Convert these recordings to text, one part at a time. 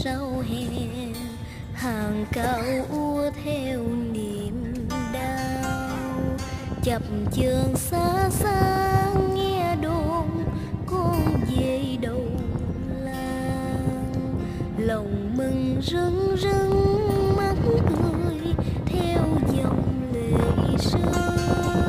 sau hè, hàng cau úa theo niềm đau. Chập chờn xa xa nghe đồn con về đầu làng, lòng mừng rưng rưng mắt cười theo dòng lệ rơi.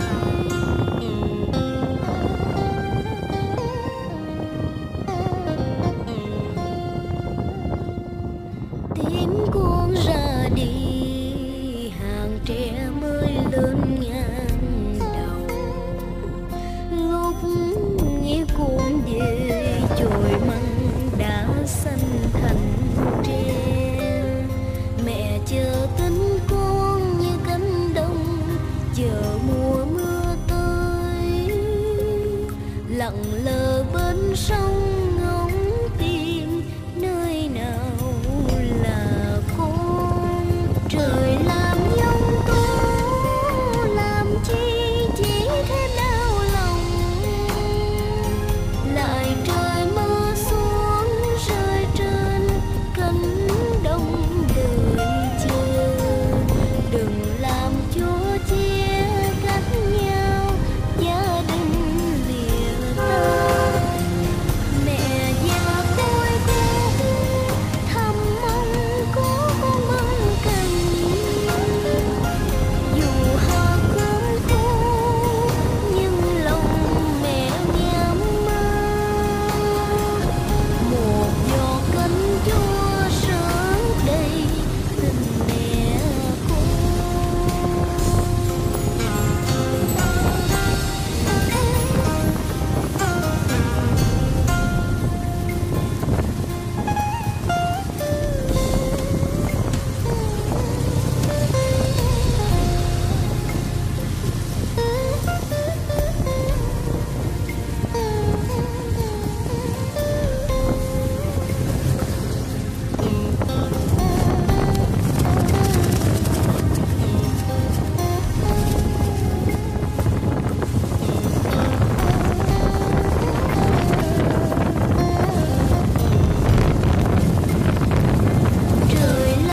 Tím cuốn ra đi hàng tre mới lên ngang đầu, lúc nghe cuốn về chồi măng đã xanh thành tre. Mẹ chờ tin con như cánh đồng chờ mùa mưa tới, lặng lờ bên sông